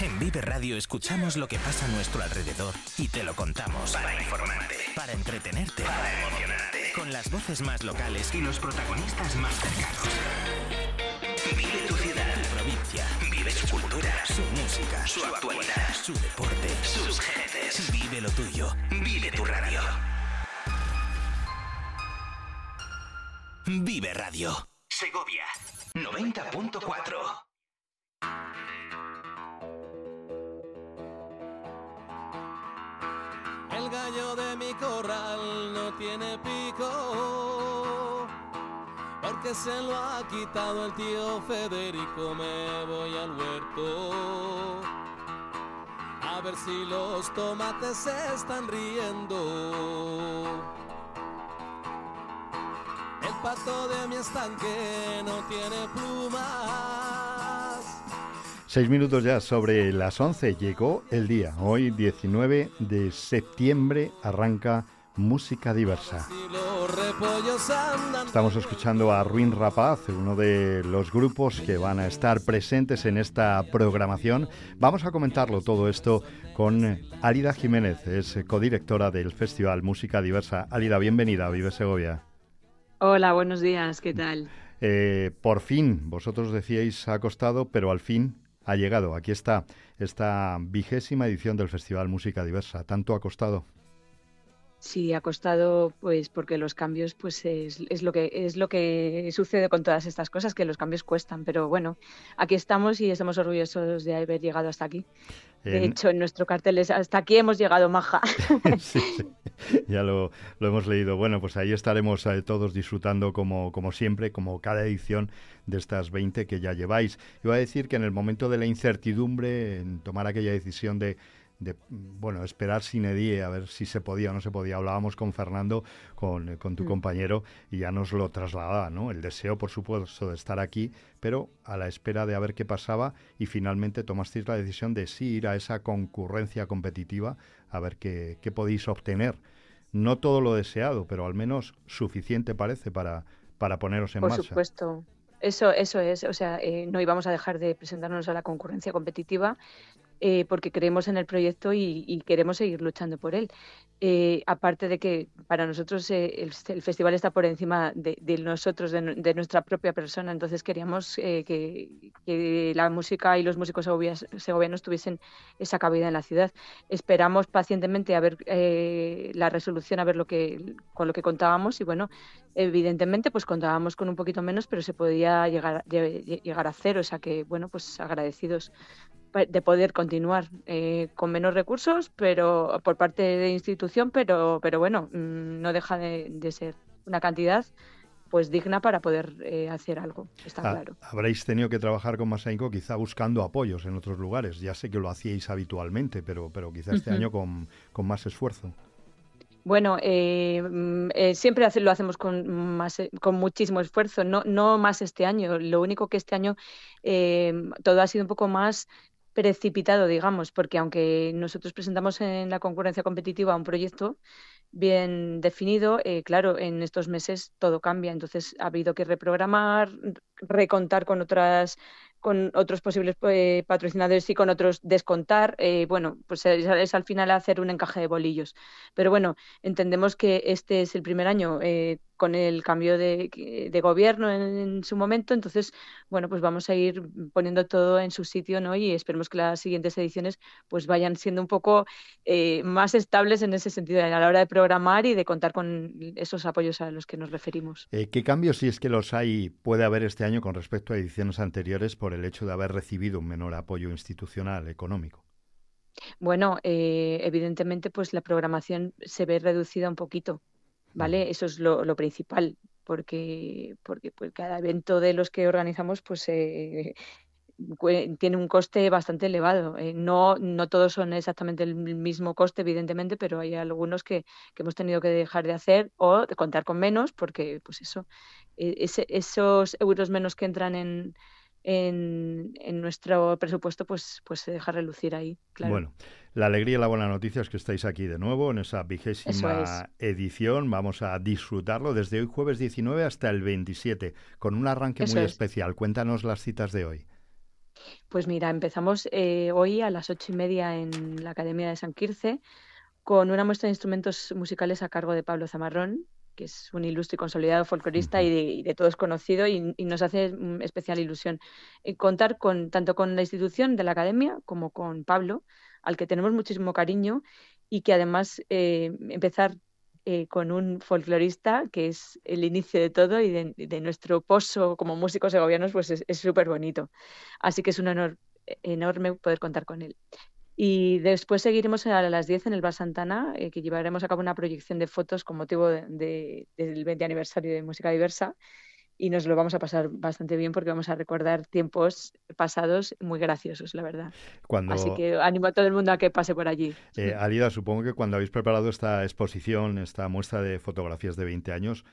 En Vive Radio escuchamos lo que pasa a nuestro alrededor y te lo contamos. Para informarte, para entretenerte, para emocionarte. Con las voces más locales y los protagonistas más cercanos. Vive tu ciudad, tu provincia. Vive su cultura, su música, su actualidad, su deporte, sus gentes. Vive lo tuyo. Vive tu radio. Vive Radio. Segovia 90.4. El gallo de mi corral no tiene pico, porque se lo ha quitado el tío Federico. Me voy al huerto a ver si los tomates se están riendo. El pato de mi estanque no tiene plumas. 6 minutos ya sobre las 11, llegó el día. Hoy, 19 de septiembre, arranca Música Diversa. Estamos escuchando a Ruin Rapaz, uno de los grupos que van a estar presentes en esta programación. Vamos a comentarlo todo esto con Álida Jiménez, es codirectora del Festival Música Diversa. Álida, bienvenida a Vive Segovia. Hola, buenos días, ¿qué tal? Por fin, vosotros decíais ha costado, pero al fin ha llegado. Aquí está esta 20ª edición del Festival Música Diversa. ¿Tanto ha costado? Sí, ha costado, pues porque los cambios, pues es lo que sucede con todas estas cosas, que los cambios cuestan. Pero bueno, aquí estamos y estamos orgullosos de haber llegado hasta aquí. De hecho, en nuestro cartel es hasta aquí hemos llegado, maja. Sí, ya lo hemos leído. Bueno, pues ahí estaremos todos disfrutando como siempre, como cada edición de estas 20 que ya lleváis. Iba a decir que en el momento de la incertidumbre, en tomar aquella decisión de esperar sine die, a ver si se podía o no se podía. Hablábamos con Fernando, con tu compañero, y ya nos lo trasladaba, ¿no? El deseo, por supuesto, de estar aquí, pero a la espera de a ver qué pasaba, y finalmente tomasteis la decisión de sí ir a esa concurrencia competitiva, a ver qué podéis obtener. No todo lo deseado, pero al menos suficiente parece para poneros en marcha. Por supuesto. Eso es, o sea, no íbamos a dejar de presentarnos a la concurrencia competitiva, porque creemos en el proyecto y queremos seguir luchando por él. Aparte de que para nosotros el festival está por encima de nosotros, de nuestra propia persona, entonces queríamos que la música y los músicos segovianos tuviesen esa cabida en la ciudad. Esperamos pacientemente a ver la resolución, a ver con lo que contábamos, y bueno, evidentemente pues contábamos con un poquito menos, pero se podía llegar a hacer, o sea que bueno, pues agradecidos de poder continuar con menos recursos, pero por parte de institución, pero bueno, no deja de ser una cantidad pues digna para poder hacer algo, está claro. Habréis tenido que trabajar con más ahínco, quizá buscando apoyos en otros lugares. Ya sé que lo hacíais habitualmente, pero quizá este año con más esfuerzo. Bueno, siempre lo hacemos con muchísimo esfuerzo, no más este año. Lo único que este año todo ha sido un poco más precipitado, digamos, porque aunque nosotros presentamos en la concurrencia competitiva un proyecto bien definido, claro, en estos meses todo cambia, entonces ha habido que reprogramar, recontar con otros posibles patrocinadores y con otros descontar, bueno, pues es al final hacer un encaje de bolillos. Pero bueno, entendemos que este es el primer año con el cambio de gobierno en su momento, entonces, bueno, pues vamos a ir poniendo todo en su sitio, ¿no? Y esperemos que las siguientes ediciones pues vayan siendo un poco más estables en ese sentido, a la hora de programar y de contar con esos apoyos a los que nos referimos. ¿Qué cambios, si es que los hay, puede haber este año con respecto a ediciones anteriores por el hecho de haber recibido un menor apoyo institucional económico? Bueno, evidentemente pues la programación se ve reducida un poquito, ¿vale? Eso es lo principal, porque pues cada evento de los que organizamos pues tiene un coste bastante elevado. No todos son exactamente el mismo coste, evidentemente, pero hay algunos que hemos tenido que dejar de hacer o de contar con menos, porque pues eso, esos euros menos que entran en nuestro presupuesto, pues se deja relucir ahí, claro. Bueno, la alegría y la buena noticia es que estáis aquí de nuevo en esa 20ª edición. Vamos a disfrutarlo desde hoy jueves 19 hasta el 27, con un arranque muy especial. Cuéntanos las citas de hoy. Pues mira, empezamos hoy a las 8:30 en la Academia de San Quirce con una muestra de instrumentos musicales a cargo de Pablo Zamarrón, que es un ilustre y consolidado folclorista Ujú. y de todos conocido, y nos hace especial ilusión contar tanto con la institución de la Academia como con Pablo, al que tenemos muchísimo cariño, y que además empezar con un folclorista que es el inicio de todo y de nuestro pozo como músicos segovianos, pues es súper bonito. Así que es un honor enorme poder contar con él. Y después seguiremos a las 10 en el Bar Santana, que llevaremos a cabo una proyección de fotos con motivo del 20 aniversario de Música Diversa, y nos lo vamos a pasar bastante bien porque vamos a recordar tiempos pasados muy graciosos, la verdad. Así Cuando, que animo a todo el mundo a que pase por allí. Alida, supongo que cuando habéis preparado esta exposición, esta muestra de fotografías de 20 años,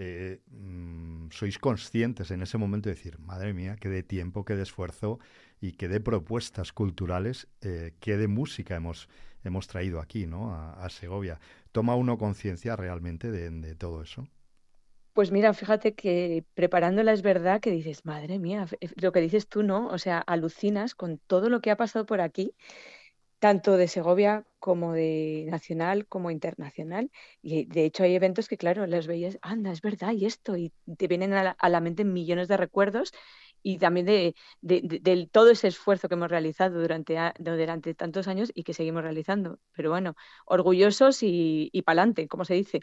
sois conscientes en ese momento de decir, madre mía, qué de tiempo, qué de esfuerzo y qué de propuestas culturales, qué de música hemos traído aquí, ¿no? A Segovia. ¿Toma uno conciencia realmente de todo eso? Pues mira, fíjate que preparándola es verdad que dices, madre mía, lo que dices tú, ¿no? O sea, alucinas con todo lo que ha pasado por aquí, tanto de Segovia como de nacional como internacional. Y de hecho hay eventos que, claro, los veías, anda, es verdad, y esto, y te vienen a la mente millones de recuerdos y también de todo ese esfuerzo que hemos realizado durante tantos años y que seguimos realizando. Pero bueno, orgullosos y pa'lante, como se dice.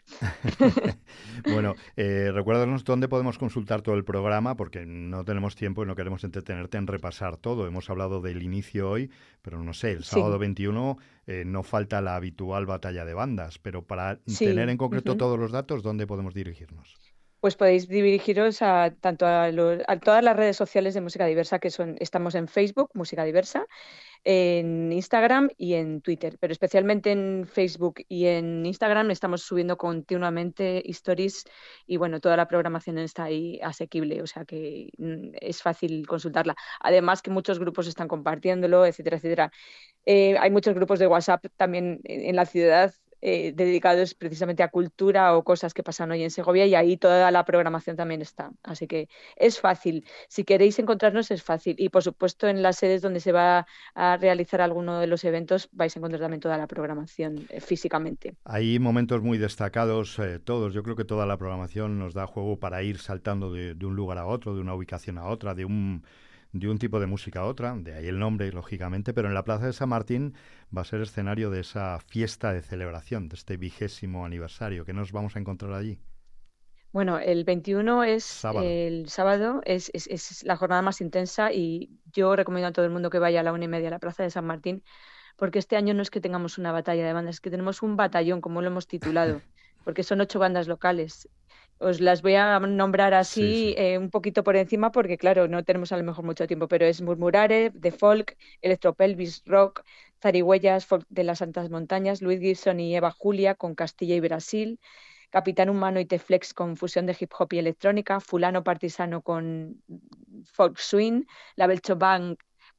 Bueno, recuérdanos dónde podemos consultar todo el programa, porque no tenemos tiempo y no queremos entretenerte en repasar todo. Hemos hablado del inicio hoy, pero no sé, el sábado Sí, 21 no falta la habitual batalla de bandas, pero para tener sí. en concreto Ujú. todos los datos, ¿dónde podemos dirigirnos? Pues podéis dirigiros tanto a todas las redes sociales de Música Diversa, estamos en Facebook, Música Diversa, en Instagram y en Twitter, pero especialmente en Facebook y en Instagram estamos subiendo continuamente stories y bueno, toda la programación está ahí asequible, o sea que es fácil consultarla. Además que muchos grupos están compartiéndolo, etcétera, etcétera. Hay muchos grupos de WhatsApp también en la ciudad dedicados precisamente a cultura o cosas que pasan hoy en Segovia, y ahí toda la programación también está. Así que es fácil. Si queréis encontrarnos es fácil. Y por supuesto en las sedes donde se va a realizar alguno de los eventos vais a encontrar también toda la programación físicamente. Hay momentos muy destacados, todos. Yo creo que toda la programación nos da juego para ir saltando de un lugar a otro, de una ubicación a otra, de un tipo de música a otra, de ahí el nombre, lógicamente, pero en la Plaza de San Martín va a ser escenario de esa fiesta de celebración, de este 20º aniversario. ¿Qué nos vamos a encontrar allí? Bueno, el 21 es Sábado. el sábado, es la jornada más intensa, y yo recomiendo a todo el mundo que vaya a la 1:30 a la Plaza de San Martín, porque este año no es que tengamos una batalla de bandas, es que tenemos un batallón, como lo hemos titulado, porque son 8 bandas locales. Os las voy a nombrar Sí, así sí. un poquito por encima, porque claro, no tenemos a lo mejor mucho tiempo, pero es Murmurare, de folk, Electropelvis Rock, Zarigüeyas, folk de las Santas Montañas, Luis Gibson y Eva Julia con Castilla y Brasil, Capitán Humano y T-Flex con fusión de hip hop y electrónica, Fulano Partisano con folk swing, La Belcho Band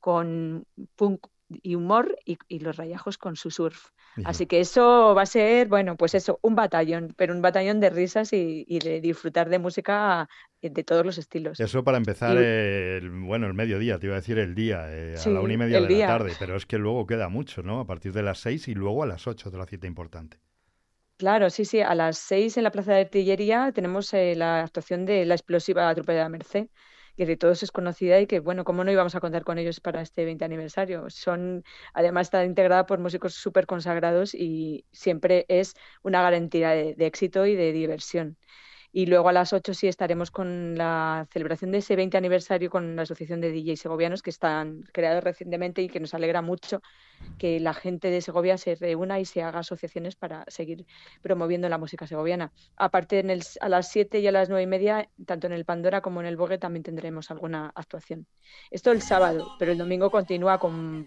con punk y humor, y Los Rayajos con su surf. Hijo. Así que eso va a ser, bueno, pues eso, un batallón, pero un batallón de risas y de disfrutar de música de todos los estilos. Eso para empezar, Y bueno, el mediodía, te iba a decir el día, a la una y sí, media el de la día. tarde, pero es que luego queda mucho, ¿no? A partir de las 6 y luego a las 8 de la cita importante. Claro, sí, sí. A las 6 en la Plaza de Artillería tenemos la actuación de la explosiva Trupe de la Merced, que de todos es conocida y que, bueno, cómo no íbamos a contar con ellos para este 20 aniversario. Además, está integrada por músicos súper consagrados y siempre es una garantía de éxito y de diversión. Y luego a las 8 sí estaremos con la celebración de ese 20 aniversario con la Asociación de DJs Segovianos, que están creados recientemente, y que nos alegra mucho que la gente de Segovia se reúna y se haga asociaciones para seguir promoviendo la música segoviana. Aparte, a las 7 y a las 9:30, tanto en el Pandora como en el Bogue, también tendremos alguna actuación. Esto el sábado, pero el domingo continúa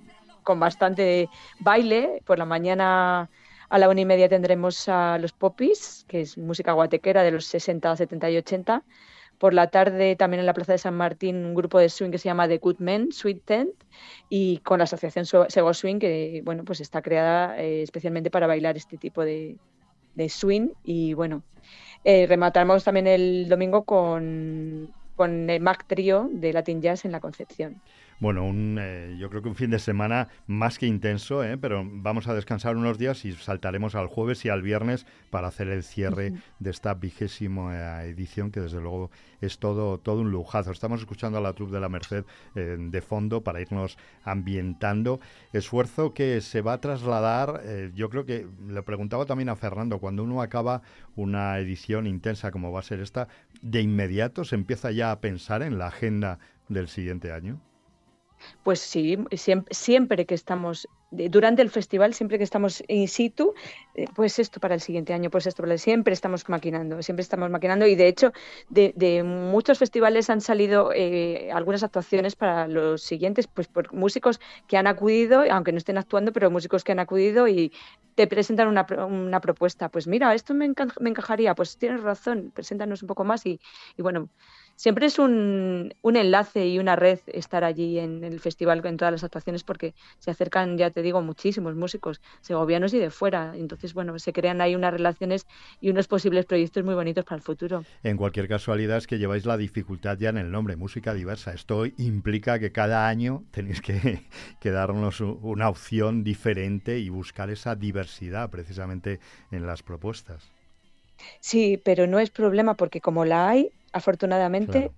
con bastante baile. Por la mañana a la 1:30 tendremos a los Popis, que es música guatequera de los 60, 70 y 80. Por la tarde, también en la Plaza de San Martín, un grupo de swing que se llama The Good Men, Sweet Tent, y con la asociación Sego Swing, que bueno, pues está creada especialmente para bailar este tipo de swing. Y bueno, remataremos también el domingo con el Mac Trio de Latin Jazz en la Concepción. Bueno, yo creo que un fin de semana más que intenso, pero vamos a descansar unos días y saltaremos al jueves y al viernes para hacer el cierre de esta 20ª edición, que desde luego es todo un lujazo. Estamos escuchando a la Troupe de la Merced de fondo para irnos ambientando. Esfuerzo que se va a trasladar, yo creo que le preguntaba también a Fernando, cuando uno acaba una edición intensa como va a ser esta, ¿de inmediato se empieza ya a pensar en la agenda del siguiente año? Pues sí, siempre que estamos, durante el festival, siempre que estamos in situ, pues esto para el siguiente año, pues esto siempre estamos maquinando y de hecho de muchos festivales han salido algunas actuaciones para los siguientes, pues por músicos que han acudido, aunque no estén actuando, pero músicos que han acudido y te presentan una propuesta. Pues mira, esto me encajaría, pues tienes razón, preséntanos un poco más y bueno. Siempre es un enlace y una red estar allí en el festival, en todas las actuaciones, porque se acercan, ya te digo, muchísimos músicos segovianos y de fuera. Entonces, bueno, se crean ahí unas relaciones y unos posibles proyectos muy bonitos para el futuro. En cualquier casualidad es que lleváis la dificultad ya en el nombre, música diversa. Esto implica que cada año tenéis que darnos una opción diferente y buscar esa diversidad precisamente en las propuestas. Sí, pero no es problema porque como la hay, afortunadamente,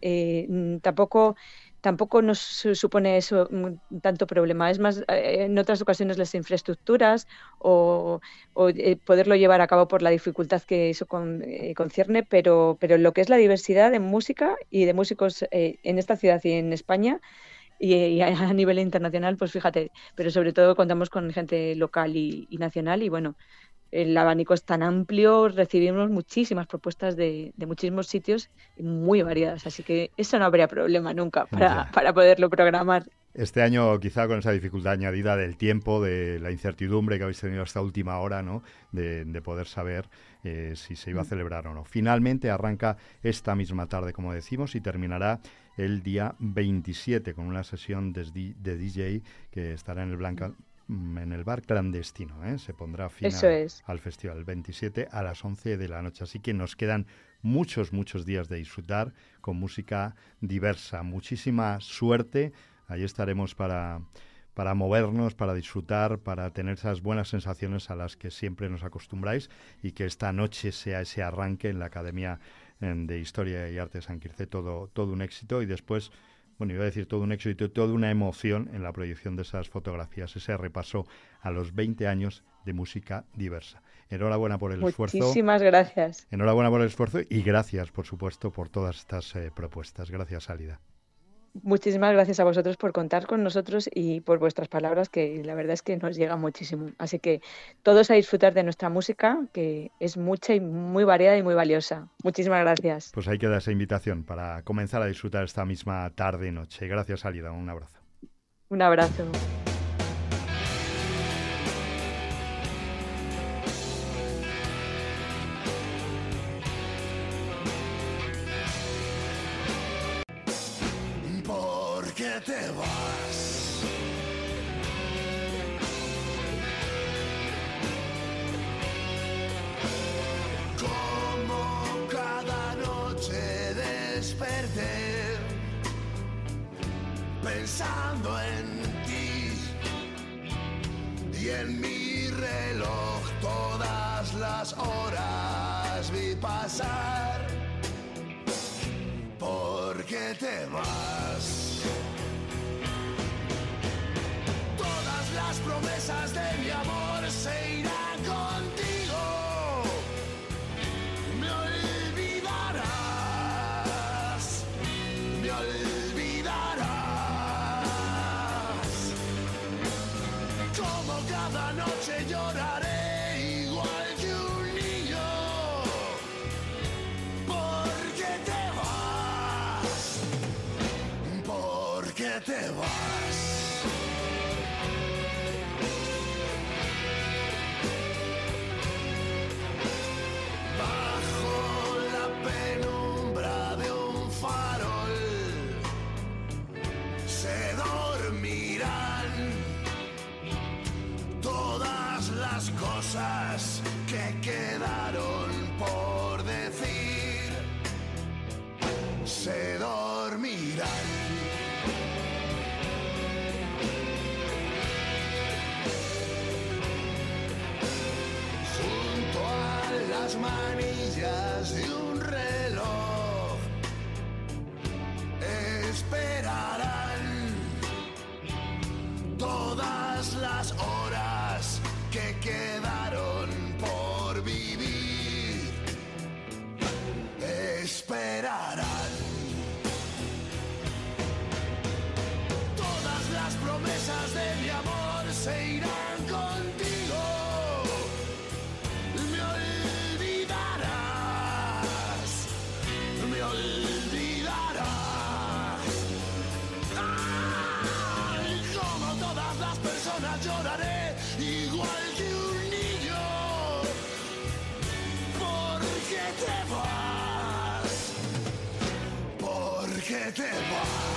tampoco nos supone eso tanto problema. Es más, en otras ocasiones las infraestructuras o poderlo llevar a cabo por la dificultad que eso concierne, pero lo que es la diversidad de música y de músicos en esta ciudad y en España, y a nivel internacional, pues fíjate, pero sobre todo contamos con gente local y nacional y bueno, el abanico es tan amplio, recibimos muchísimas propuestas de muchísimos sitios muy variadas, así que eso no habría problema nunca para poderlo programar. Este año quizá con esa dificultad añadida del tiempo, de la incertidumbre que habéis tenido hasta última hora, ¿no? de poder saber si se iba a celebrar o no. Finalmente arranca esta misma tarde, como decimos, y terminará el día 27 con una sesión de DJ que estará en el bar clandestino, se pondrá fin al festival el 27 a las 11 de la noche. Así que nos quedan muchos días de disfrutar con música diversa. Muchísima suerte. Ahí estaremos para movernos, para disfrutar, para tener esas buenas sensaciones a las que siempre nos acostumbráis y que esta noche sea ese arranque en la Academia de Historia y Arte de San Quirze, todo un éxito y después... Bueno, iba a decir todo un éxito y toda una emoción en la proyección de esas fotografías, ese repaso a los 20 años de música diversa. Enhorabuena por el esfuerzo. Muchísimas gracias. Enhorabuena por el esfuerzo y gracias, por supuesto, por todas estas propuestas. Gracias, Álida. Muchísimas gracias a vosotros por contar con nosotros y por vuestras palabras, que la verdad es que nos llega muchísimo. Así que todos a disfrutar de nuestra música, que es mucha y muy variada y muy valiosa. Muchísimas gracias. Pues ahí queda esa invitación para comenzar a disfrutar esta misma tarde y noche. Gracias, Álida. Un abrazo. Un abrazo. ¿Qué te vas? Como cada noche desperté pensando en ti y en mi reloj todas las horas vi pasar. ¿Por qué te vas? Las promesas de mi amor se irán contigo. Me olvidarás, me olvidarás. Como cada noche lloraré igual que un niño. ¿Por qué te vas? ¿Por qué te vas? Cosas que quedaron por decir se dormirán. las manillas de un reloj esperarán todas las horas que quedaron por vivir. Esperarán todas las promesas de mi amor se irán contigo. Me olvidarás, me olvidarás. Ay, como todas las personas lloraré igual que un niño. ¿Por qué te vas? ¿Por qué te vas?